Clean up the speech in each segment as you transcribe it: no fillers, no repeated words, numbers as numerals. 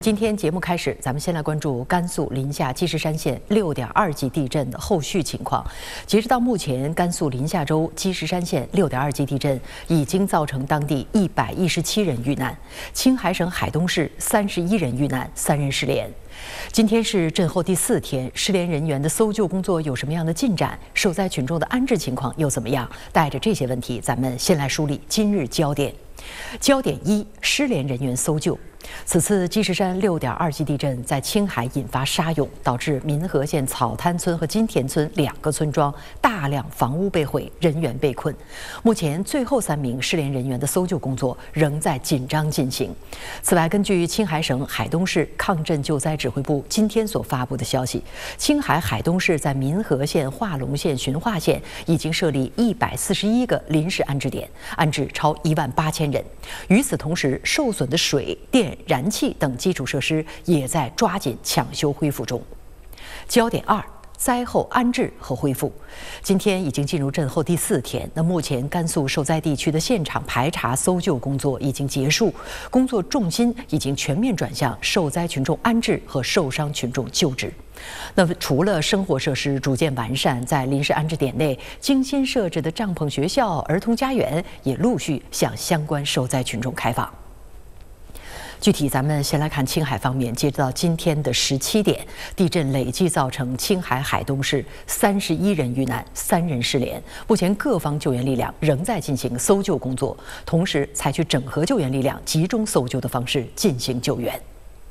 今天节目开始，咱们先来关注甘肃临夏积石山县6.2级地震的后续情况。截止到目前，甘肃临夏州积石山县6.2级地震已经造成当地117人遇难，青海省海东市31人遇难，3人失联。今天是震后第4天，失联人员的搜救工作有什么样的进展？受灾群众的安置情况又怎么样？带着这些问题，咱们先来梳理今日焦点。焦点1：失联人员搜救。此次积石山6.2级地震在青海引发沙涌，导致民和县草滩村和金田村2个村庄大量房屋被毁，人员被困。目前，最后3名失联人员的搜救工作仍在紧张进行。此外，根据青海省海东市抗震救灾指挥部今天所发布的消息，青海海东市在民和县、化龙县、循化县已经设立141个临时安置点，安置超18000人。与此同时，受损的水电、燃气等基础设施也在抓紧抢修恢复中。焦点2：灾后安置和恢复。今天已经进入震后第4天，那目前甘肃受灾地区的现场排查搜救工作已经结束，工作重心已经全面转向受灾群众安置和受伤群众救治。那么，除了生活设施逐渐完善，在临时安置点内精心设置的帐篷学校、儿童家园也陆续向相关受灾群众开放。具体咱们先来看青海方面，截止到今天的17点，地震累计造成青海海东市31人遇难，3人失联。目前各方救援力量仍在进行搜救工作，同时采取整合救援力量、集中搜救的方式进行救援。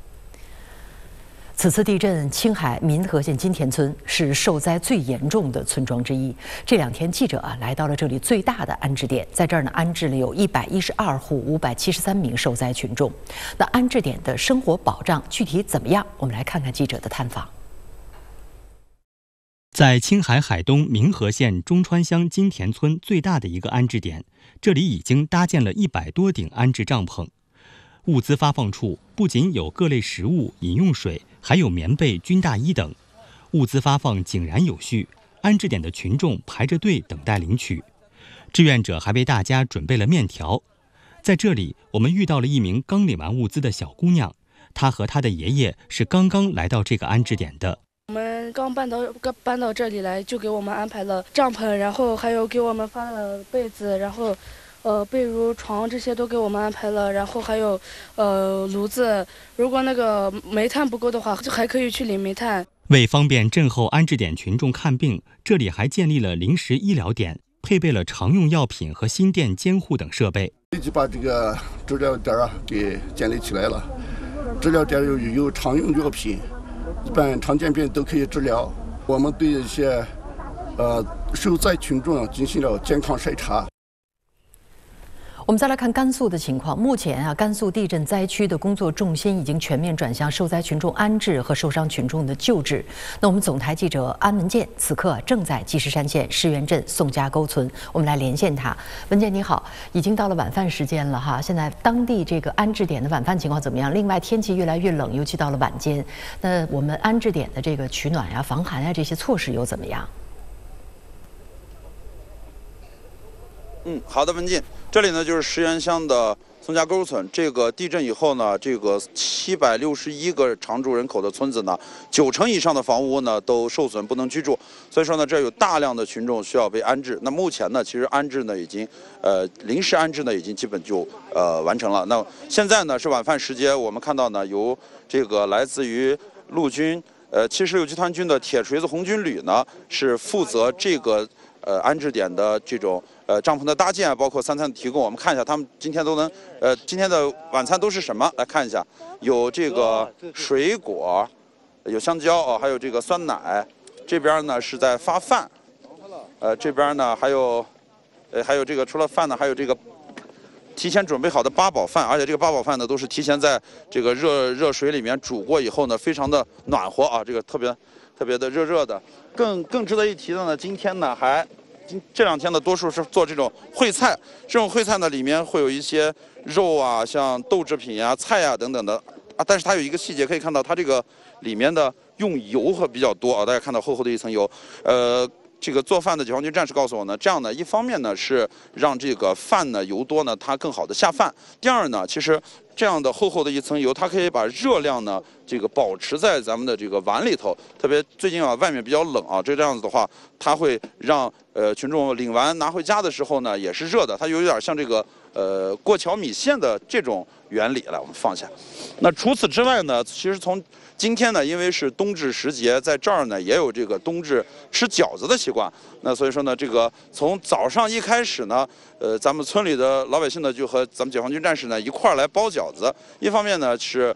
此次地震，青海民和县金田村是受灾最严重的村庄之一。这2天，记者来到了这里最大的安置点，在这儿呢安置了有112户573名受灾群众。那安置点的生活保障具体怎么样？我们来看看记者的探访。 在青海海东民和县中川乡金田村最大的一个安置点，这里已经搭建了100多顶安置帐篷。物资发放处不仅有各类食物、饮用水，还有棉被、军大衣等，物资发放井然有序。安置点的群众排着队等待领取，志愿者还为大家准备了面条。在这里，我们遇到了一名刚领完物资的小姑娘，她和她的爷爷是刚刚来到这个安置点的。 我们刚搬到这里来，就给我们安排了帐篷，然后还有给我们发了被子，然后被褥、床这些都给我们安排了，然后还有炉子，如果那个煤炭不够的话，就还可以去领煤炭。 为方便震后安置点群众看病，这里还建立了临时医疗点，配备了常用药品和心电监护等设备。 立即把这个治疗点给建立起来了。治疗点有常用药品，一般常见病都可以治疗。我们对一些受灾群众进行了健康筛查。 我们再来看甘肃的情况。目前甘肃地震灾区的工作重心已经全面转向受灾群众安置和受伤群众的救治。那我们总台记者安文健此刻正在积石山县石原镇宋家沟村，我们来连线他。文健你好，已经到了晚饭时间了哈，现在当地这个安置点的晚饭情况怎么样？另外天气越来越冷，尤其到了晚间，那我们安置点的这个取暖呀、防寒呀这些措施又怎么样？ 好的，文静，这里呢就是石原乡的宋家沟村。这个地震以后呢，这个761个常住人口的村子呢，90%以上的房屋呢都受损，不能居住。所以说呢，这有大量的群众需要被安置。那目前呢，其实安置呢已经临时安置呢已经基本就完成了。那现在呢是晚饭时间，我们看到呢由这个来自于陆军76集团军的铁锤子红军旅呢是负责这个安置点的这种帐篷的搭建，包括3餐的提供。我们看一下他们今天都能今天的晚餐都是什么？来看一下，有这个水果，有香蕉还有这个酸奶。这边呢是在发饭，这边呢还有这个除了饭呢，还有这个提前准备好的八宝饭，而且这个八宝饭呢都是提前在这个热水里面煮过以后呢，非常的暖和啊，这个特别的热的。更值得一提的呢，今天呢这2天呢多数是做这种烩菜，这种烩菜呢里面会有一些肉啊，像豆制品呀、菜呀等等的啊，但是它有一个细节可以看到，它这个里面的用油比较多啊，大家看到厚厚的一层油， 这个做饭的解放军战士告诉我呢，这样呢，一方面呢是让这个饭呢油多呢，它更好的下饭；第二呢，其实这样的厚厚的一层油，它可以把热量呢这个保持在咱们的这个碗里头。特别最近啊，外面比较冷啊，这样子的话，它会让群众领完拿回家的时候呢也是热的，它有点像这个过桥米线的这种原理。来，我们放下。那除此之外呢，其实从今天呢，因为是冬至时节，在这儿呢也有这个冬至吃饺子的习惯。那所以说呢，这个从早上一开始呢，咱们村里的老百姓呢就和咱们解放军战士呢一块儿来包饺子。一方面呢是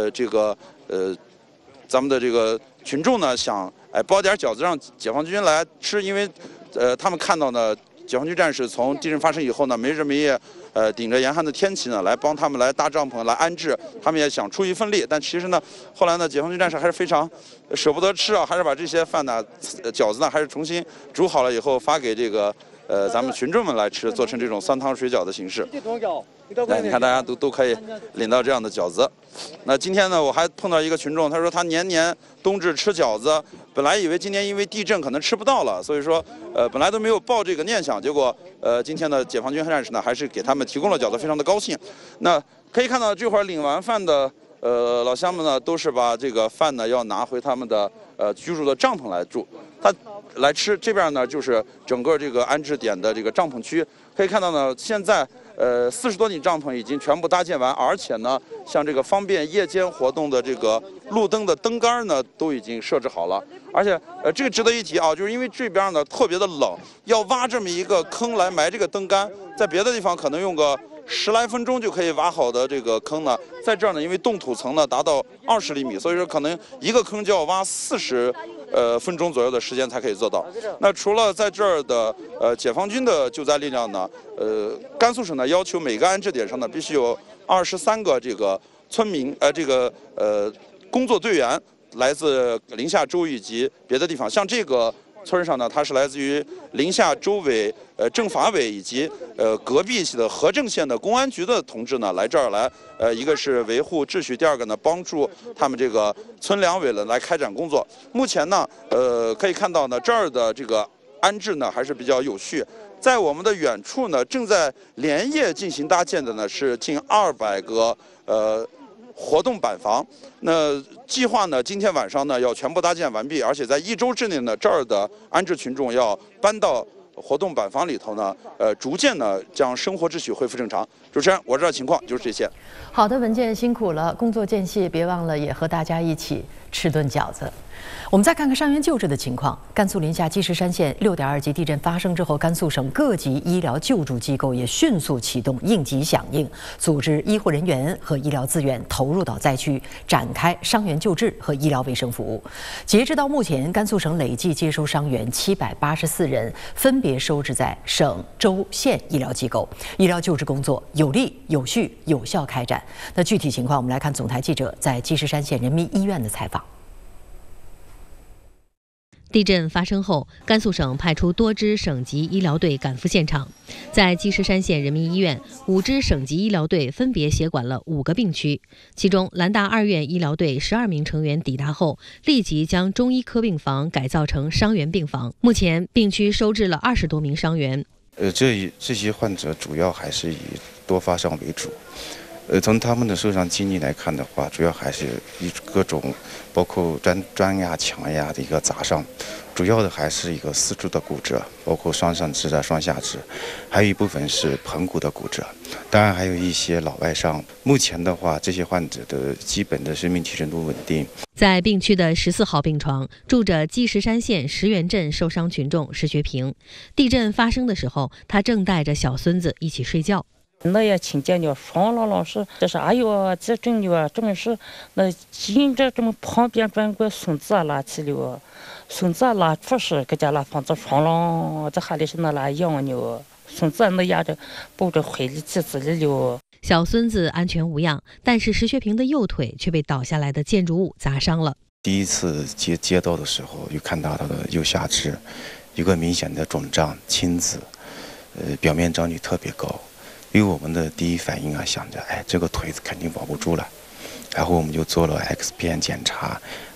咱们的这个群众呢想包点饺子让解放军来吃，因为他们看到呢解放军战士从地震发生以后呢没日没夜。顶着严寒的天气呢，来帮他们来搭帐篷、来安置，他们也想出一份力。但其实呢，后来呢，解放军战士还是非常舍不得吃啊，还是把这些饭呢、饺子呢，还是重新煮好了以后发给这个咱们群众们来吃，做成这种酸汤水饺的形式。你看大家都可以领到这样的饺子。那今天呢，我还碰到一个群众，他说他年年冬至吃饺子，本来以为今年因为地震可能吃不到了，所以说本来都没有抱这个念想，结果今天的解放军战士呢，还是给他们提供了饺子，非常的高兴。那可以看到这会儿领完饭的老乡们呢，都是把这个饭呢要拿回他们的居住的帐篷来住，他来吃。这边呢就是整个这个安置点的这个帐篷区，可以看到呢，现在40多顶帐篷已经全部搭建完，而且呢，像这个方便夜间活动的这个路灯的灯杆呢，都已经设置好了。而且这个值得一提啊，就是因为这边呢特别的冷，要挖这么一个坑来埋这个灯杆，在别的地方可能用个10来分钟就可以挖好的这个坑呢，在这儿呢，因为冻土层呢达到20厘米，所以说可能一个坑就要挖40分钟左右的时间才可以做到。那除了在这儿的解放军的救灾力量呢，甘肃省呢要求每个安置点上呢必须有23个这个村民工作队员来自临夏州以及别的地方。像这个村上呢，它是来自于临夏州委政法委以及隔壁的和正县的公安局的同志呢来这儿来，一个是维护秩序，第二个呢帮助他们这个村两委呢来开展工作。目前呢，可以看到呢这儿的这个安置呢还是比较有序。在我们的远处呢，正在连夜进行搭建的呢是近200个活动板房。那计划呢，今天晚上呢要全部搭建完毕，而且在1周之内呢，这儿的安置群众要搬到活动板房里头呢，逐渐呢将生活秩序恢复正常。主持人，我这儿情况就是这些。 好的，文健辛苦了，工作间隙别忘了也和大家一起吃顿饺子。我们再看看伤员救治的情况。甘肃临夏积石山县6.2级地震发生之后，甘肃省各级医疗救助机构也迅速启动应急响应，组织医护人员和医疗资源投入到灾区，展开伤员救治和医疗卫生服务。截止到目前，甘肃省累计接收伤员784人，分别收治在省、州、县医疗机构，医疗救治工作有力、有序、有效开展。那具体情况，我们来看总台记者在积石山县人民医院的采访。 地震发生后，甘肃省派出多支省级医疗队赶赴现场。在积石山县人民医院，5支省级医疗队分别协管了5个病区，其中兰大2院医疗队12名成员抵达后，立即将中医科病房改造成伤员病房。目前，病区收治了20多名伤员。 这些患者主要还是以多发伤为主。从他们的受伤经历来看的话，主要还是以各种包括砖呀、墙呀的一个砸伤，主要的还是一个四肢的骨折，包括双上肢的双下肢，还有一部分是盆骨的骨折，当然还有一些脑外伤。目前的话，这些患者的基本的生命体征都稳定。 在病区的14号病床住着积石山县石原镇受伤群众石学平。地震发生的时候，他正带着小孙子一起睡觉。 那也听见了，双老师，这是哎呦，这真的，真是那紧着这么旁边转过孙子拉起了，孙子拉出是搁家拉房子双郎，这还得是那拉养呢，孙子那压着抱着怀里妻子里了。 小孙子安全无恙，但是石学平的右腿却被倒下来的建筑物砸伤了。 第一次接到的时候，就看到他的右下肢有个明显的肿胀青紫，表面张力特别高。因为我们的第一反应啊，想着，这个腿子肯定保不住了，然后我们就做了 X 片检查，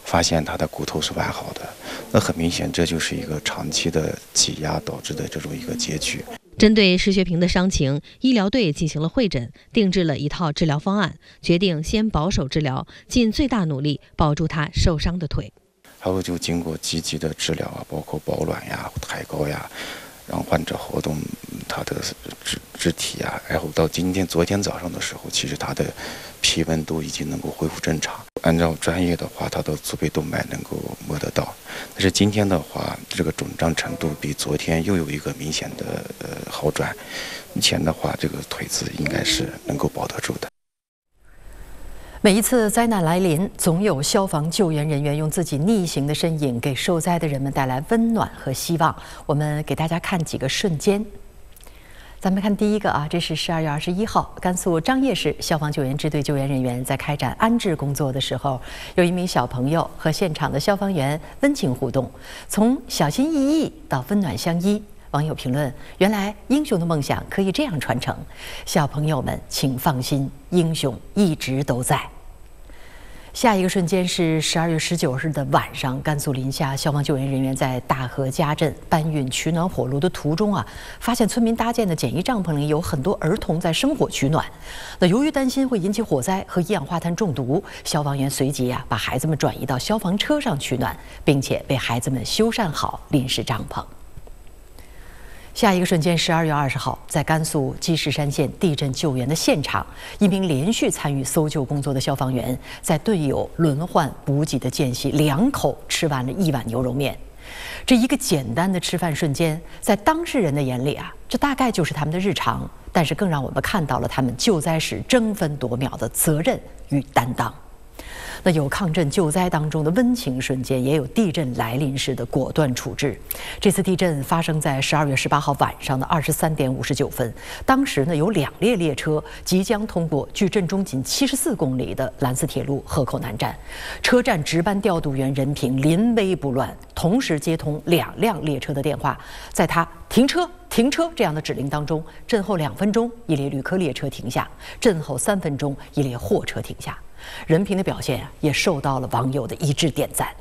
发现他的骨头是完好的。那很明显，这就是一个长期的挤压导致的这种一个结局。 针对石学平的伤情，医疗队进行了会诊，定制了一套治疗方案，决定先保守治疗，尽最大努力保住他受伤的腿。 还有就经过积极的治疗啊，包括保卵呀、抬高呀，让患者活动他的肢体呀，然后到昨天早上的时候，其实他的皮纹都已经能够恢复正常。按照专业的话，他的足背动脉能够摸得到，但是今天的话，这个肿胀程度比昨天又有一个明显的好转。目前的话，这个腿子应该是能够保得住的。 每一次灾难来临，总有消防救援人员用自己逆行的身影，给受灾的人们带来温暖和希望。我们给大家看几个瞬间。咱们看第一个啊，这是12月21号，甘肃张掖市消防救援支队救援人员在开展安置工作的时候，有一名小朋友和现场的消防员温情互动，从小心翼翼到温暖相依。网友评论：原来英雄的梦想可以这样传承。小朋友们，请放心，英雄一直都在。下一个瞬间是12月19日的晚上，甘肃临夏消防救援人员在大河家镇搬运取暖火炉的途中发现村民搭建的简易帐篷里有很多儿童在生火取暖。那由于担心会引起火灾和一氧化碳中毒，消防员随即把孩子们转移到消防车上取暖，并且为孩子们修缮好临时帐篷。下一个瞬间，12月20号，在甘肃积石山县地震救援的现场，一名连续参与搜救工作的消防员，在队友轮换补给的间隙，2口吃完了1碗牛肉面。这一个简单的吃饭瞬间，在当事人的眼里这大概就是他们的日常，但是更让我们看到了他们救灾时争分夺秒的责任与担当。那有抗震救灾当中的温情瞬间，也有地震来临时的果断处置。这次地震发生在12月18号晚上的23点59分，当时呢有2列列车即将通过距震中仅74公里的兰斯铁路河口南站，车站值班调度员任平临危不乱，同时接通2辆列车的电话，在他停车这样的指令当中，震后2分钟一列旅客列车停下，震后3分钟一列货车停下。任平的表现也受到了网友的一致点赞。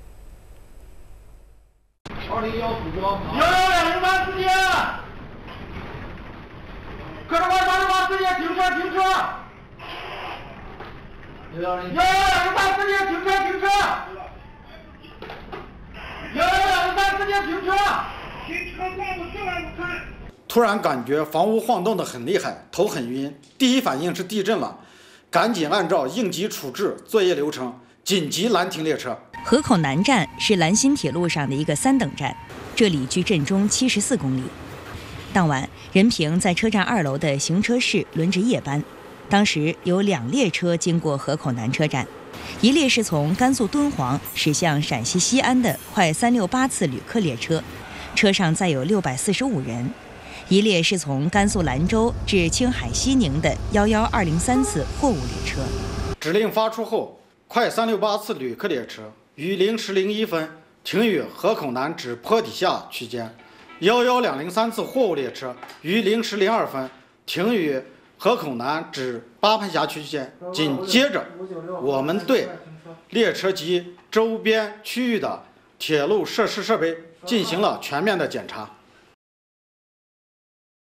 10103司机，可是我司机停车！10103司机停车！10103司机停车！ 突然感觉房屋晃动得很厉害，头很晕，第一反应是地震了。赶紧按照应急处置作业流程紧急拦停列车。 河口南站是兰新铁路上的一个3等站，这里距震中74公里。当晚，任平在车站2楼的行车室轮值夜班，当时有2列车经过河口南车站，一列是从甘肃敦煌驶向陕西西安的快368次旅客列车，车上载有645人。一列是从甘肃兰州至青海西宁的11203次货物列车。 指令发出后，快368次旅客列车于0时01分停于河口南至坡底下区间，11203次货物列车于0时02分停于河口南至八盘峡区间。紧接着，我们对列车及周边区域的铁路设施设备进行了全面的检查。